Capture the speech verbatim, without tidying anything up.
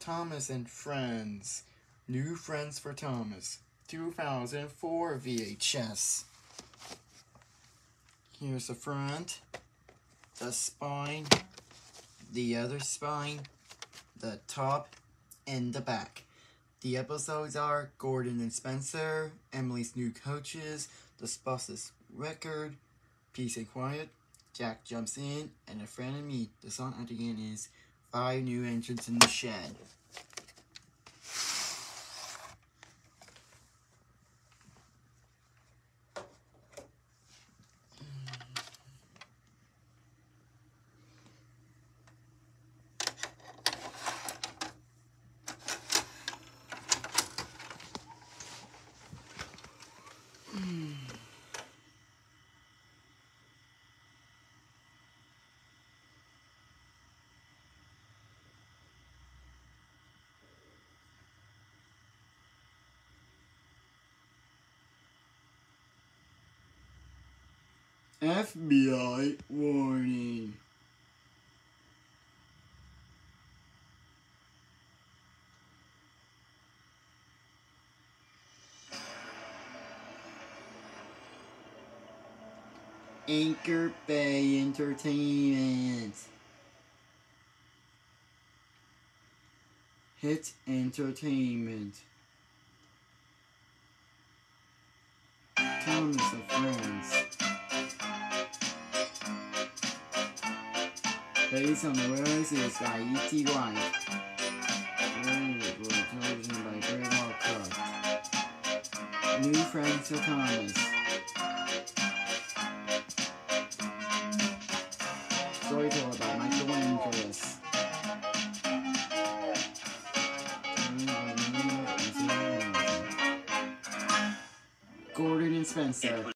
Thomas and Friends. New Friends for Thomas. two thousand four V H S. Here's the front, the spine, the other spine, the top, and the back. The episodes are Gordon and Spencer, Emily's New Coaches, The Boss's Record, Peace and Quiet, Jack Jumps In, and A Friend and Me. The song at the end is Five New Entrants in the Shed. F B I warning. Anchor Bay Entertainment. Hit Entertainment. Thomas and Friends. Based on the releases by E T Y. Television by Greg Walcott. New Friends for Thomas. Storyteller by Michael Angeles. Gordon and Spencer.